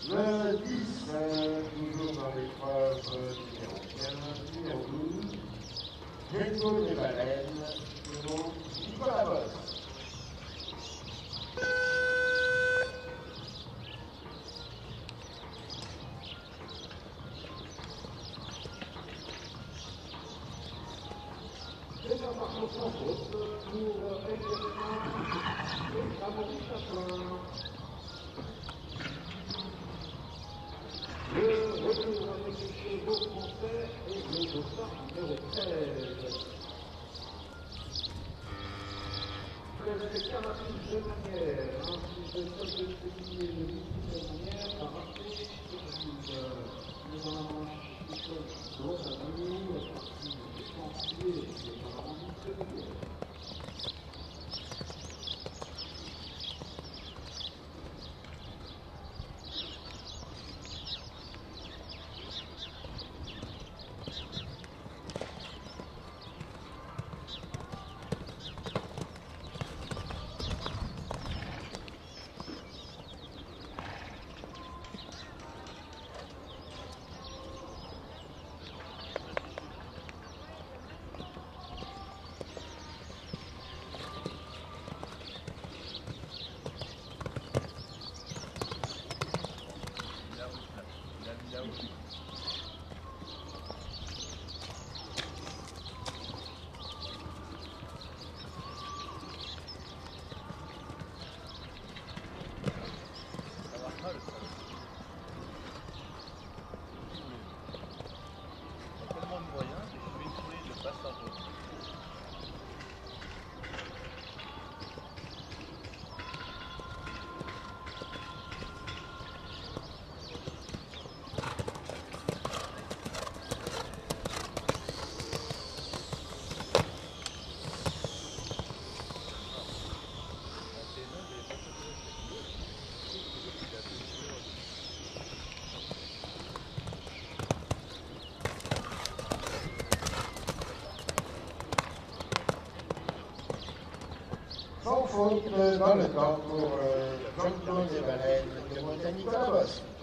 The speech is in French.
Le 10, toujours dans l'épreuve numéro 15, numéro 12, Gengo des Baleines, numéro Nicolas Bosse. C'est un parcours sans faute pour exactement Amaury Chaplin. Le retour avec les chevaux français et le dossard numéro 13. Le Carapace de manière, ainsi que celle de Séville et le Vici de manière, a raté le dans la manche qui doit s'amener, la partie défensive et dans la manche de Sans faute dans le temps pour Gengo des Baleines de Nicolas Bosse.